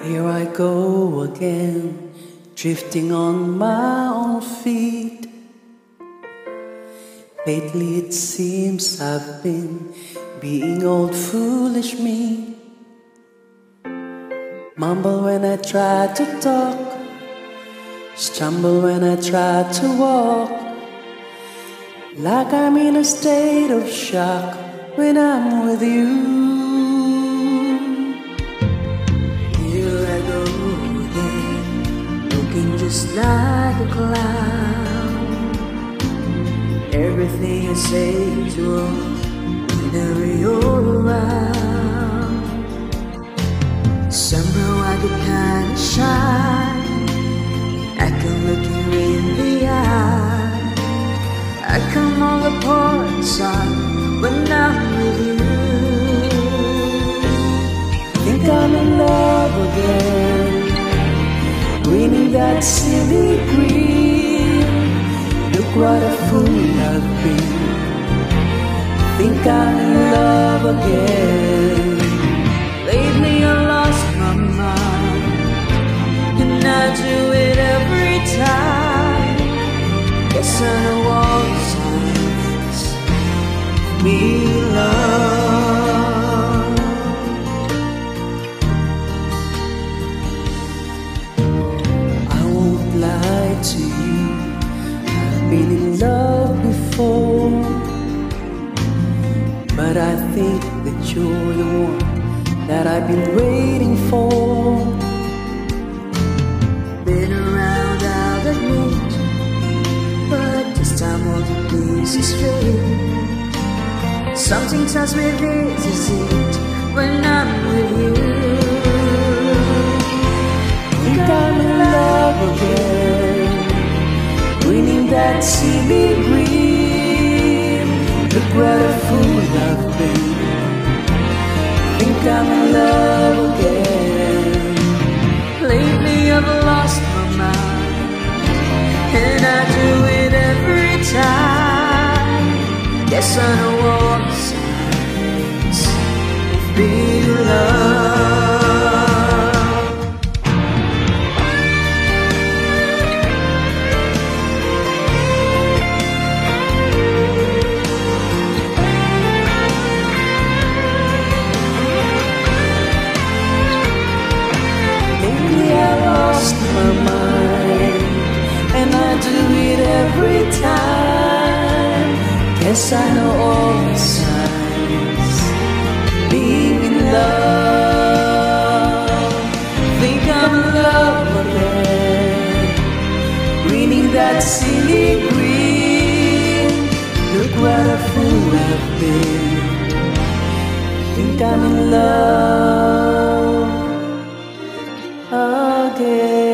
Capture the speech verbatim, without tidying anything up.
Here I go again, drifting on my own feet. Lately it seems I've been being old foolish me. Mumble when I try to talk, stumble when I try to walk, like I'm in a state of shock when I'm with you. Here I go again, looking just like a clown. Everything is usual whenever you're around. Somehow I get kinda shy, I can look you in the eye, I come all apart inside when I'm with you. Think I'm in love again, winning that silly green. Look what a fool I've been. Think I'm in love again. Lately I lost my mind, and I do it every time. Guess I know all the signs we love. I won't lie to you, I've been in love before, but I think that you're the one that I've been waiting for. Been around, I'll admit, but this time all the pieces fit. Something tells me this is it when I'm with you. Think I'm in love again, winning that silly green. Look what a fool I've been. Think I'm in love again. Lately I've lost my mind, and I do it every time. Guess I know all the signs of being loved. My mind, and I do it every time. Guess I know all the signs being in love. Think I'm in love again, winning that silly green. Look what a fool I've been. Think I'm in love again.